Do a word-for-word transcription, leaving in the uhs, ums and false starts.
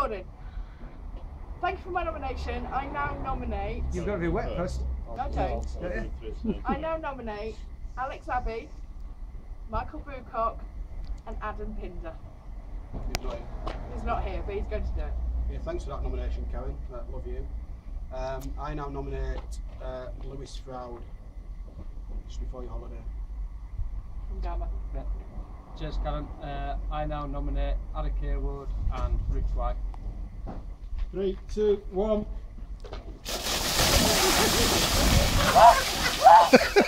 recording. Thank you for my nomination. I now nominate. You've got to be wet first. No, don't. I now nominate Alex Abbey, Michael Bucock, and Adam Pinder. He's not here. He's not here, but he's going to do it. Yeah, thanks for that nomination, Karen. Uh, love you. Um, I now nominate uh, Lewis Froud just before your holiday. From Gamma. Yeah. Cheers, Karen. Uh, I now nominate Ada Carewood and Rich White. Three, two, one.